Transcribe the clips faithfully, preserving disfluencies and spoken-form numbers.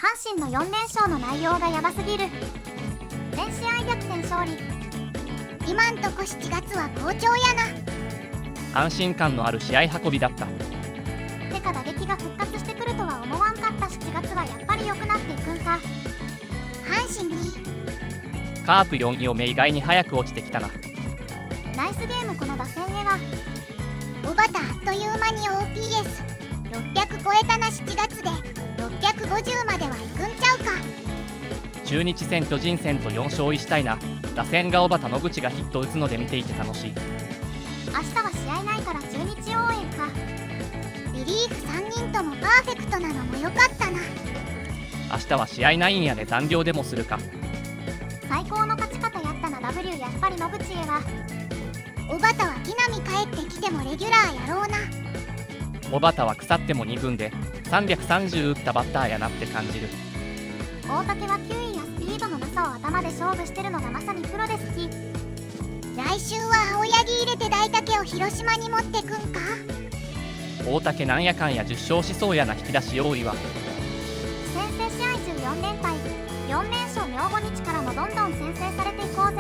阪神のよんれん勝の内容がヤバすぎる。全試合逆転勝利。 今んとこしちがつは好調やな。安心感のある試合運びだった。 てか打撃が復活してくるとは思わんかったしちがつはやっぱり良くなっていくんか。 阪神にカープよんいを目意外に早く落ちてきたな。 ナイスゲームこの打線へは。 小畑あっという間に オーピーエスろっぴゃく 超えたな。しちがつでろっぴゃくごじゅうまではいくんちゃうか。 中日戦巨人戦とよん勝いしたいな。打線が小畑野口がヒット打つので見ていて楽しい。 明日は試合ないから中日応援か。 リリーフさんにんともパーフェクトなのも良かったな。 明日は試合ないんやで残業でもするか。 最高の勝ち方やったな。 W やっぱり野口へは。 小畑は木浪帰ってきてもレギュラーやろうな。 小畑は腐ってもに軍でさんびゃくさんじゅう打ったバッターやなって感じる。 大竹は球威やスピードのなさを頭で勝負してるのがまさにプロで好き。 来週は青柳入れて大竹を広島に持ってくんか。 大竹なんやかんやじゅっ勝しそうやな。引き出し多いわ。 先制試合じゅうよんれんぱいよんれん勝明後日からもどんどん先制されていこうぜ。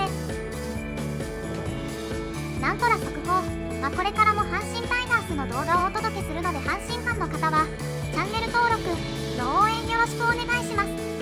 なんとら速報、まあ、これからも阪神タイガースの動画をお届けするので阪神ファンの方はチャンネル登録の応援よろしくお願いします。